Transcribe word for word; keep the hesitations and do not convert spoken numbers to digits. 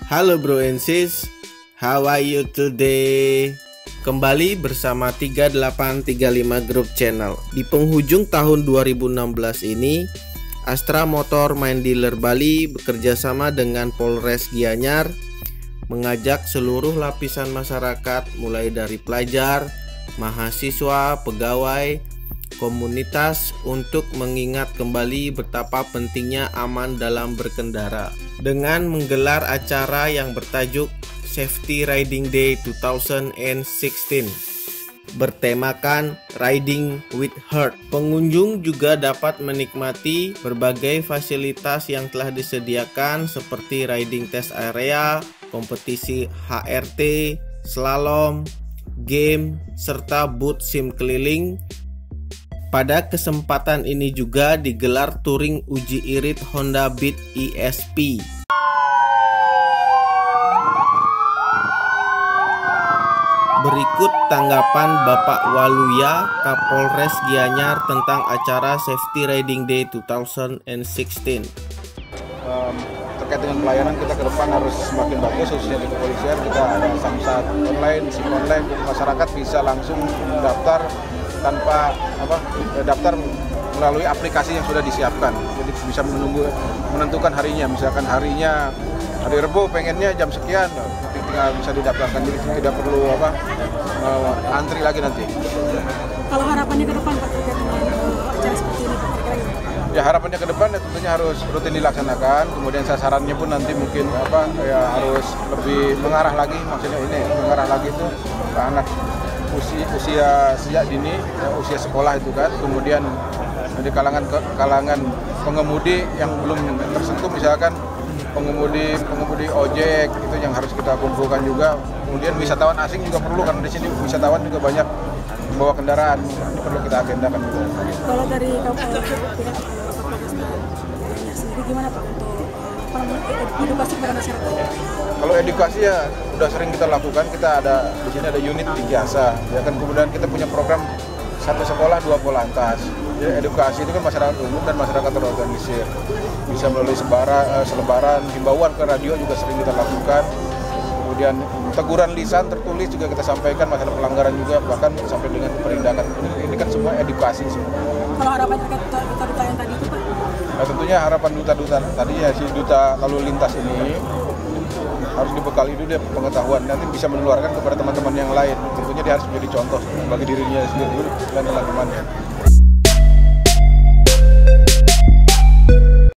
Halo bro and sis, how are you today? Kembali bersama tiga delapan tiga lima Group Channel. Di penghujung tahun dua ribu enam belas ini, Astra Motor Main Dealer Bali bekerjasama dengan Polres Gianyar mengajak seluruh lapisan masyarakat mulai dari pelajar, mahasiswa, pegawai, komunitas untuk mengingat kembali betapa pentingnya aman dalam berkendara dengan menggelar acara yang bertajuk Safety Riding Day dua ribu enam belas bertemakan Riding with Heart. Pengunjung juga dapat menikmati berbagai fasilitas yang telah disediakan seperti riding test area, kompetisi H R T, slalom, game, serta booth sim keliling. Pada kesempatan ini juga digelar touring uji irit Honda Beat E S P. Berikut tanggapan Bapak Waluya, Kapolres Gianyar tentang acara Safety Riding Day dua ribu enam belas. Um, terkait dengan pelayanan kita ke depan harus semakin bagus, khususnya di kepolisian. Kita ada samsat online, sim online, masyarakat bisa langsung daftar tanpa apa daftar melalui aplikasi yang sudah disiapkan. Jadi bisa menunggu menentukan harinya, misalkan harinya hari Rebo pengennya jam sekian, tinggal bisa didaftarkan, jadi tidak perlu apa uh, antri lagi nanti. Kalau harapannya ke depan Pak terkait dengan uh, acara seperti ini Pak, kira-kira gimana? Ya harapannya ke depan ya tentunya harus rutin dilaksanakan, kemudian sasarannya pun nanti mungkin apa ya harus lebih mengarah lagi, maksudnya ini mengarah lagi itu ke anak usia, usia sejak dini, ya, usia sekolah itu kan, kemudian di kalangan kalangan pengemudi yang belum tersentuh, misalkan pengemudi pengemudi ojek itu yang harus kita kumpulkan juga. Kemudian wisatawan asing juga perlu, karena di sini wisatawan juga banyak membawa kendaraan, ini perlu kita agendakan juga. Kalau dari pihak sendiri gimana Pak untuk edukasi kepada masyarakat? Kalau edukasi ya udah sering kita lakukan, kita ada di sini ada unit di jasa, ya kan, kemudian kita punya program satu sekolah dua polantas. Jadi edukasi itu kan masyarakat umum dan masyarakat terorganisir, bisa melalui sebara, uh, selebaran, himbauan ke radio juga sering kita lakukan. Kemudian teguran lisan tertulis juga kita sampaikan, masalah pelanggaran juga, bahkan sampai dengan penindakan. Ini, ini kan semua edukasi semua. Kalau harapan terkait duta-duta yang tadi itu Pak? Nah, tentunya harapan duta-duta tadi ya, si duta lalu lintas ini harus dibekali dulu dia pengetahuan, nanti bisa menularkan kepada teman-teman yang lain. Tentunya dia harus menjadi contoh bagi dirinya sendiri dan teman-temannya.